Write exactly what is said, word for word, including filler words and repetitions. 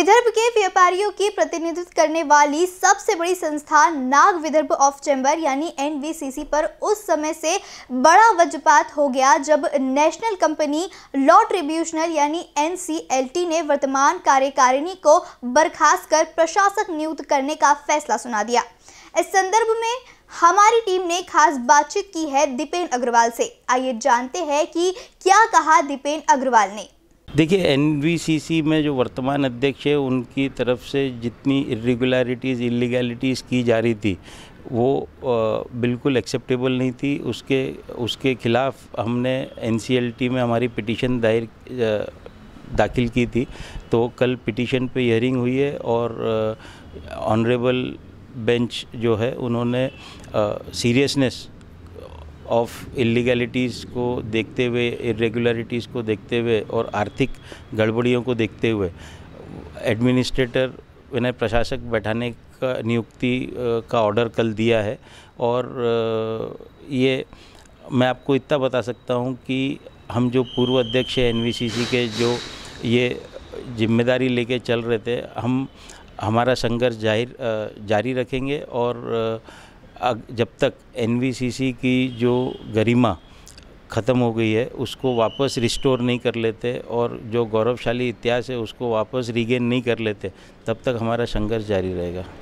विदर्भ के व्यापारियों की प्रतिनिधित्व करने वाली सबसे बड़ी संस्था नाग विदर्भ ऑफ चेंबर यानी एन वी सी सी पर उस समय से बड़ा वज्रपात हो गया जब नेशनल कंपनी लॉ ट्रिब्यूनल यानी एन सी एल टी ने वर्तमान कार्यकारिणी को बर्खास्त कर प्रशासक नियुक्त करने का फैसला सुना दिया। इस संदर्भ में हमारी टीम ने खास बातचीत की है दीपेन अग्रवाल से। आइए जानते हैं कि क्या कहा दीपेन अग्रवाल ने। देखिए, एन वी सी सी में जो वर्तमान अध्यक्ष है उनकी तरफ से जितनी इरेगुलरिटीज़ इलीगैलिटीज़ की जा रही थी वो आ, बिल्कुल एक्सेप्टेबल नहीं थी। उसके उसके खिलाफ हमने एन सी एल टी में हमारी पिटीशन दायर दाखिल की थी। तो कल पिटीशन पे हियरिंग हुई है और ऑनरेबल बेंच जो है उन्होंने सीरियसनेस ऑफ इलीगैलिटीज़ को देखते हुए, इरेगुलरिटीज़ को देखते हुए और आर्थिक गड़बड़ियों को देखते हुए एडमिनिस्ट्रेटर यानी प्रशासक बैठाने का नियुक्ति का ऑर्डर कल दिया है। और ये मैं आपको इतना बता सकता हूँ कि हम जो पूर्व अध्यक्ष हैं एन वी सी सी के, जो ये जिम्मेदारी लेके चल रहे थे, हम हमारा संघर्ष जाहिर जारी रखेंगे और जब तक एन वी सी सी की जो गरिमा ख़त्म हो गई है उसको वापस रिस्टोर नहीं कर लेते और जो गौरवशाली इतिहास है उसको वापस रीगेन नहीं कर लेते, तब तक हमारा संघर्ष जारी रहेगा।